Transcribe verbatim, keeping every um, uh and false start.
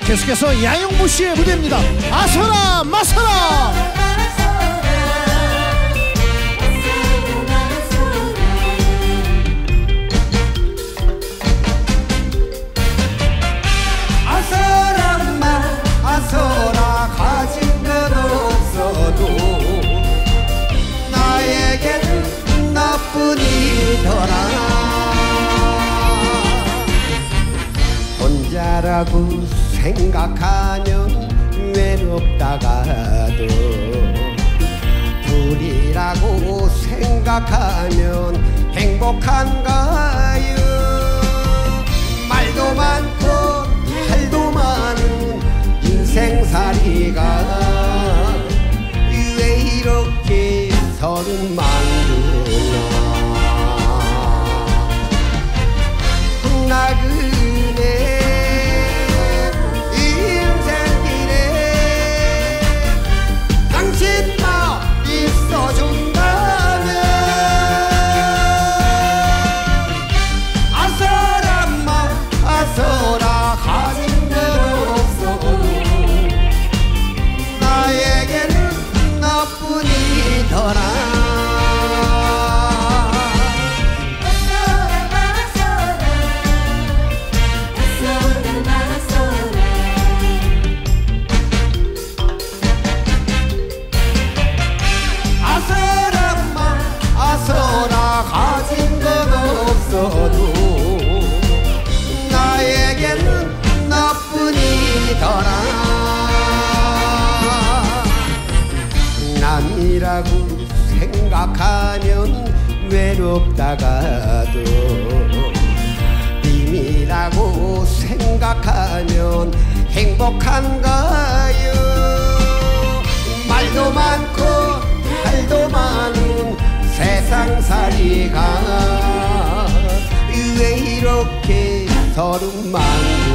계속해서 양용무 씨의 무대입니다. 아서라 마서라. 아서라 가진 것 없어도 나에겐 나뿐이더라. 혼자라고 생각하면 외롭다가도 둘이라고 생각하면 행복한가요. 말도 많고 할도 많은 인생살이가 왜 이렇게 서른 많구나. 나그네 인생길에 당신만 있어준다면 아서라 아서라 가진 것 없어도 나에게는 나뿐이더라. 아서라 가진 것 없어도 나에게는 나뿐이더라. 남이라고 생각하면 외롭다가도 님이라고 생각하면 행복한가요. 말도 많고 할도 많은 세상살이가 왜 이렇게 서름 많